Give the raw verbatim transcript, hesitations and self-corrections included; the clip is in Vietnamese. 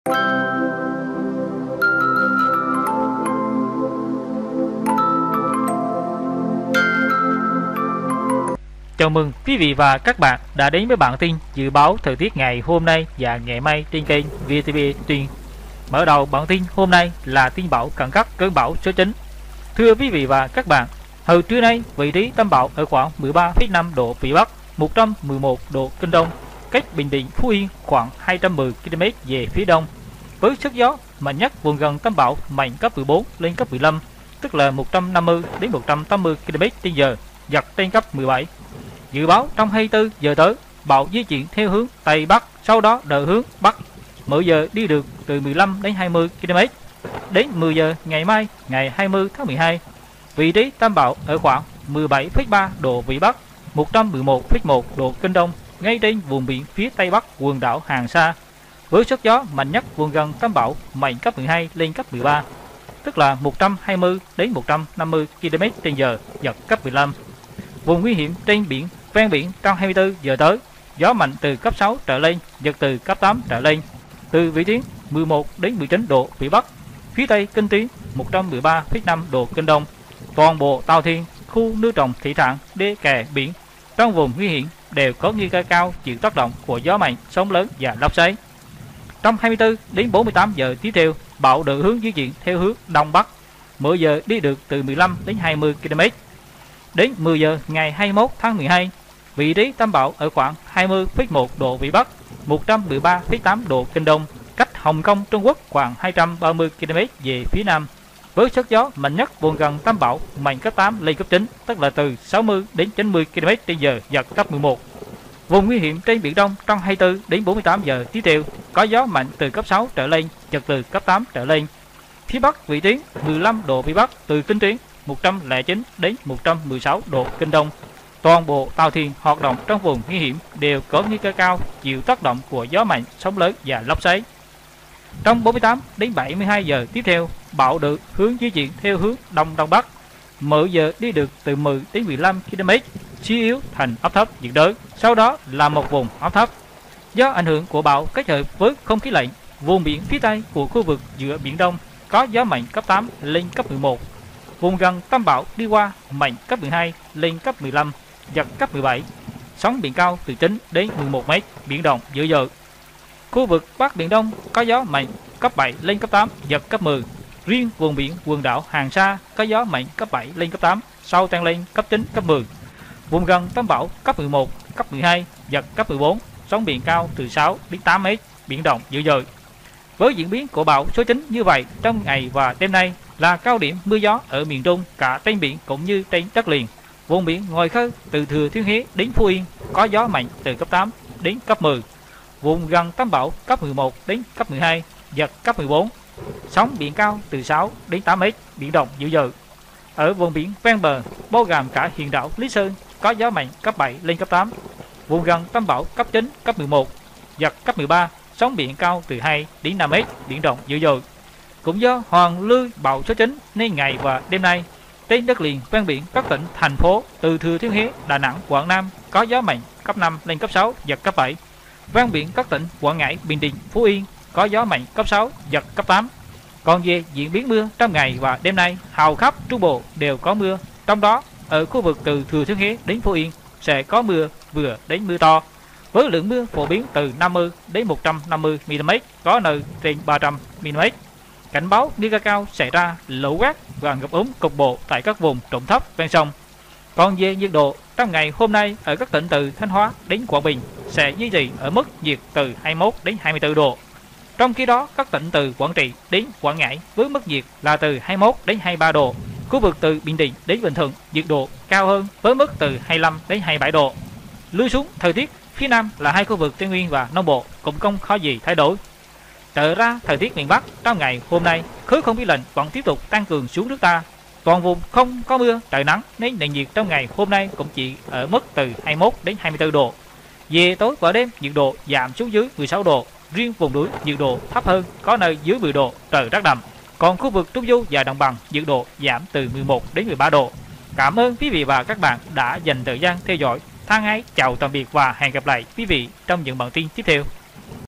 Chào mừng quý vị và các bạn đã đến với bản tin dự báo thời tiết ngày hôm nay và ngày mai trên kênh vê tê vê Truyền. Mở đầu bản tin hôm nay là tin bão khẩn cấp cơn bão số chín. Thưa quý vị và các bạn, hồi trưa nay vị trí tâm bão ở khoảng mười ba phẩy năm độ vĩ Bắc, một trăm mười một độ kinh Đông, cách Bình Định, Phú Yên khoảng hai trăm mười ki lô mét về phía đông. Với sức gió mạnh nhất vùng gần tâm bão mạnh cấp mười bốn lên cấp mười lăm, tức là một trăm năm mươi đến một trăm tám mươi ki lô mét trên giờ, giật trên cấp mười bảy. Dự báo trong hai mươi tư giờ tới, bão di chuyển theo hướng Tây Bắc, sau đó đổi hướng Bắc, mỗi giờ đi được từ mười lăm đến hai mươi ki lô mét. Đến mười giờ ngày mai, ngày hai mươi tháng mười hai, vị trí tâm bão ở khoảng mười bảy phẩy ba độ vĩ Bắc, một trăm mười một phẩy một độ kinh Đông, ngay trên vùng biển phía Tây Bắc quần đảo Hoàng Sa. Với sức gió mạnh nhất vùng gần tâm bão mạnh cấp mười hai lên cấp mười ba, tức là một trăm hai mươi đến một trăm năm mươi ki lô mét trên giờ, giật cấp mười lăm. Vùng nguy hiểm trên biển ven biển trong hai mươi tư giờ tới, gió mạnh từ cấp sáu trở lên, giật từ cấp tám trở lên, từ vĩ tuyến mười một đến mười chín độ vĩ Bắc, phía tây kinh tuyến một trăm mười ba phẩy năm độ kinh Đông. Toàn bộ tàu thuyền, khu nuôi trồng thủy sản, đê kè biển trong vùng nguy hiểm đều có nguy cơ cao chịu tác động của gió mạnh, sóng lớn và lốc xoáy. Trong hai mươi tư đến bốn mươi tám giờ tiếp theo, bão đổi hướng di chuyển theo hướng đông bắc, mỗi giờ đi được từ mười lăm đến hai mươi ki lô mét. Đến mười giờ ngày hai mươi mốt tháng mười hai, vị trí tâm bão ở khoảng hai mươi phẩy một độ vĩ Bắc, một trăm mười ba phẩy tám độ kinh Đông, cách Hồng Kông, Trung Quốc khoảng hai trăm ba mươi ki lô mét về phía nam. Với sức gió mạnh nhất vùng gần tâm bão mạnh cấp tám lên cấp chín, tức là từ sáu mươi đến chín mươi ki lô mét trên giờ, giật cấp mười một. Vùng nguy hiểm trên biển Đông trong hai mươi tư đến bốn mươi tám giờ tiếp theo, có gió mạnh từ cấp sáu trở lên, giật từ cấp tám trở lên. Phía Bắc vị tuyến mười lăm độ vĩ Bắc, từ kinh tuyến một trăm lẻ chín đến một trăm mười sáu độ kinh Đông. Toàn bộ tàu thuyền hoạt động trong vùng nguy hiểm đều có nguy cơ cao chịu tác động của gió mạnh, sóng lớn và lốc xoáy. Trong bốn mươi tám đến bảy mươi hai giờ tiếp theo, bão được hướng di chuyển theo hướng đông đông bắc, mỗi giờ đi được từ mười đến mười lăm ki lô mét, suy yếu thành áp thấp nhiệt đới, sau đó là một vùng áp thấp. Do ảnh hưởng của bão kết hợp với không khí lạnh, vùng biển phía tây của khu vực giữa biển Đông có gió mạnh cấp tám lên cấp mười một. Vùng gần tâm bão đi qua mạnh cấp mười hai lên cấp mười lăm, giật cấp mười bảy. Sóng biển cao từ chín đến mười một mét, biển động dữ dội. Khu vực Bắc Biển Đông có gió mạnh cấp bảy lên cấp tám, giật cấp mười. Riêng vùng biển quần đảo Hoàng Sa có gió mạnh cấp bảy lên cấp tám, sau tăng lên cấp chín, cấp mười. Vùng gần tâm bão cấp mười một, cấp mười hai, giật cấp mười bốn. Sóng biển cao từ sáu đến tám mét, biển động dữ dội. Với diễn biến của bão số chín như vậy, trong ngày và đêm nay là cao điểm mưa gió ở miền Trung, cả trên biển cũng như trên đất liền. Vùng biển ngoài khơi từ Thừa Thiên Huế đến Phú Yên có gió mạnh từ cấp tám đến cấp mười. Vùng gần tâm bão cấp mười một đến cấp mười hai, giật cấp mười bốn. Sóng biển cao từ sáu đến tám mét, biển động dữ dội. Ở vùng biển ven bờ, bao gồm cả huyện đảo Lý Sơn, có gió mạnh cấp bảy lên cấp tám. Vùng gần tâm bão cấp chín, cấp mười một, giật cấp mười ba. Sóng biển cao từ hai đến năm mét, biển động dữ dội. Cũng do hoàn lưu bão số chín nên ngày và đêm nay, trên đất liền ven biển các tỉnh thành phố từ Thừa Thiên Huế, Đà Nẵng, Quảng Nam có gió mạnh cấp năm lên cấp sáu, giật cấp bảy. Ven biển các tỉnh Quảng Ngãi, Bình Định, Phú Yên có gió mạnh cấp sáu, giật cấp tám. Còn về diễn biến mưa trong ngày và đêm nay, hầu khắp Trung Bộ đều có mưa. Trong đó, ở khu vực từ Thừa Thiên Huế đến Phú Yên sẽ có mưa vừa đến mưa to, với lượng mưa phổ biến từ năm mươi đến một trăm năm mươi mi li mét, có nơi trên ba trăm mi li mét. Cảnh báo nguy cơ cao xảy ra lũ quét và ngập úng cục bộ tại các vùng trũng thấp ven sông. Còn về nhiệt độ, trong ngày hôm nay ở các tỉnh từ Thanh Hóa đến Quảng Bình sẽ duy trì ở mức nhiệt từ hai mươi mốt đến hai mươi tư độ. Trong khi đó, các tỉnh từ Quảng Trị đến Quảng Ngãi với mức nhiệt là từ hai mươi mốt đến hai mươi ba độ. Khu vực từ Bình Định đến Bình Thuận nhiệt độ cao hơn với mức từ hai mươi lăm đến hai mươi bảy độ. Lui xuống thời tiết phía Nam là hai khu vực Tây Nguyên và Nam Bộ cũng không có gì thay đổi. Trở ra thời tiết miền Bắc trong ngày hôm nay, khối không khí lạnh vẫn tiếp tục tăng cường xuống nước ta. Toàn vùng không có mưa, trời nắng nên nền nhiệt trong ngày hôm nay cũng chỉ ở mức từ hai mươi mốt đến hai mươi tư độ. Về tối và đêm nhiệt độ giảm xuống dưới mười sáu độ, riêng vùng núi nhiệt độ thấp hơn, có nơi dưới mười độ, trời rất đậm. Còn khu vực Trung Du và Đồng bằng nhiệt độ giảm từ mười một đến mười ba độ. Cảm ơn quý vị và các bạn đã dành thời gian theo dõi. Thân ái chào tạm biệt và hẹn gặp lại quý vị trong những bản tin tiếp theo.